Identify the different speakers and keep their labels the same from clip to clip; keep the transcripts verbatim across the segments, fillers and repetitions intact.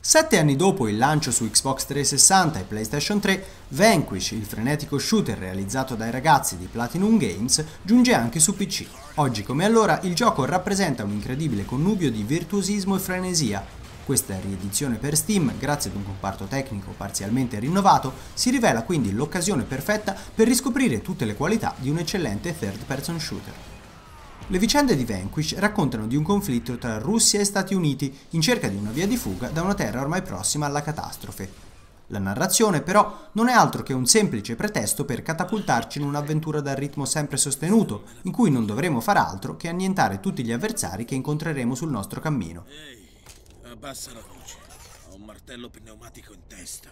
Speaker 1: Sette anni dopo il lancio su Xbox trecentosessanta e PlayStation tre, Vanquish, il frenetico shooter realizzato dai ragazzi di Platinum Games, giunge anche su P C. Oggi come allora il gioco rappresenta un incredibile connubio di virtuosismo e frenesia. Questa riedizione per Steam, grazie ad un comparto tecnico parzialmente rinnovato, si rivela quindi l'occasione perfetta per riscoprire tutte le qualità di un eccellente third-person shooter. Le vicende di Vanquish raccontano di un conflitto tra Russia e Stati Uniti in cerca di una via di fuga da una terra ormai prossima alla catastrofe. La narrazione, però, non è altro che un semplice pretesto per catapultarci in un'avventura dal ritmo sempre sostenuto, in cui non dovremo far altro che annientare tutti gli avversari che incontreremo sul nostro cammino.
Speaker 2: Ehi, abbassa la voce. Ho un martello pneumatico in testa.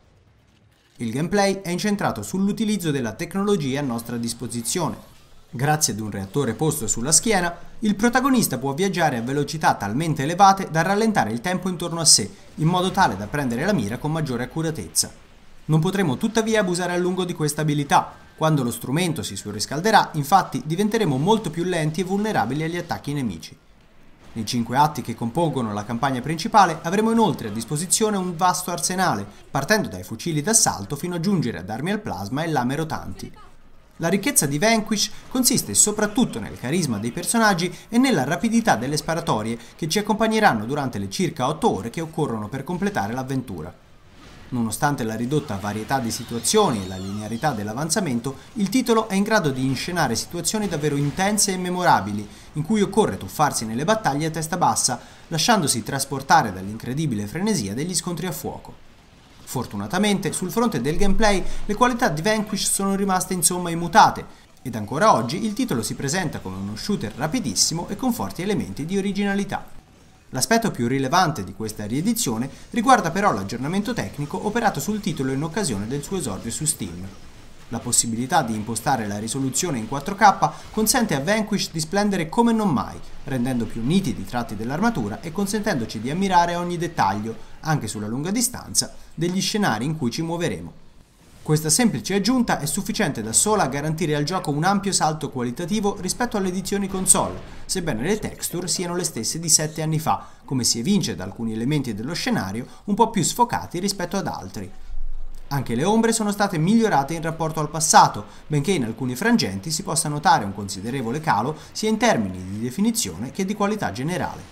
Speaker 1: Il gameplay è incentrato sull'utilizzo della tecnologia a nostra disposizione. Grazie ad un reattore posto sulla schiena, il protagonista può viaggiare a velocità talmente elevate da rallentare il tempo intorno a sé, in modo tale da prendere la mira con maggiore accuratezza. Non potremo tuttavia abusare a lungo di questa abilità. Quando lo strumento si surriscalderà, infatti, diventeremo molto più lenti e vulnerabili agli attacchi nemici. Nei cinque atti che compongono la campagna principale avremo inoltre a disposizione un vasto arsenale, partendo dai fucili d'assalto fino a giungere ad armi al plasma e lame rotanti. La ricchezza di Vanquish consiste soprattutto nel carisma dei personaggi e nella rapidità delle sparatorie che ci accompagneranno durante le circa otto ore che occorrono per completare l'avventura. Nonostante la ridotta varietà di situazioni e la linearità dell'avanzamento, il titolo è in grado di inscenare situazioni davvero intense e memorabili, in cui occorre tuffarsi nelle battaglie a testa bassa, lasciandosi trasportare dall'incredibile frenesia degli scontri a fuoco. Fortunatamente, sul fronte del gameplay, le qualità di Vanquish sono rimaste insomma immutate, ed ancora oggi il titolo si presenta come uno shooter rapidissimo e con forti elementi di originalità. L'aspetto più rilevante di questa riedizione riguarda però l'aggiornamento tecnico operato sul titolo in occasione del suo esordio su Steam. La possibilità di impostare la risoluzione in quattro K consente a Vanquish di splendere come non mai, rendendo più nitidi i tratti dell'armatura e consentendoci di ammirare ogni dettaglio, anche sulla lunga distanza, degli scenari in cui ci muoveremo. Questa semplice aggiunta è sufficiente da sola a garantire al gioco un ampio salto qualitativo rispetto alle edizioni console, sebbene le texture siano le stesse di sette anni fa, come si evince da alcuni elementi dello scenario un po' più sfocati rispetto ad altri. Anche le ombre sono state migliorate in rapporto al passato, benché in alcuni frangenti si possa notare un considerevole calo sia in termini di definizione che di qualità generale.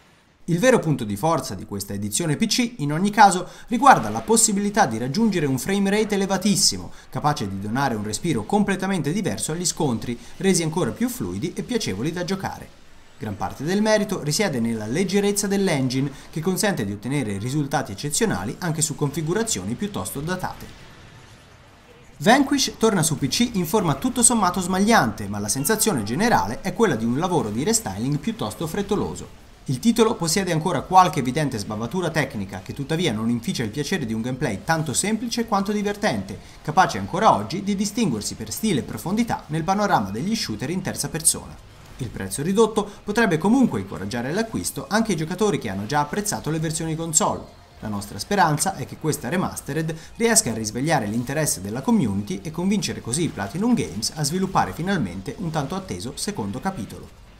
Speaker 1: Il vero punto di forza di questa edizione P C, in ogni caso, riguarda la possibilità di raggiungere un frame rate elevatissimo, capace di donare un respiro completamente diverso agli scontri, resi ancora più fluidi e piacevoli da giocare. Gran parte del merito risiede nella leggerezza dell'engine, che consente di ottenere risultati eccezionali anche su configurazioni piuttosto datate. Vanquish torna su P C in forma tutto sommato smagliante, ma la sensazione generale è quella di un lavoro di restyling piuttosto frettoloso. Il titolo possiede ancora qualche evidente sbavatura tecnica che tuttavia non inficia il piacere di un gameplay tanto semplice quanto divertente, capace ancora oggi di distinguersi per stile e profondità nel panorama degli shooter in terza persona. Il prezzo ridotto potrebbe comunque incoraggiare l'acquisto anche ai giocatori che hanno già apprezzato le versioni console. La nostra speranza è che questa remastered riesca a risvegliare l'interesse della community e convincere così Platinum Games a sviluppare finalmente un tanto atteso secondo capitolo.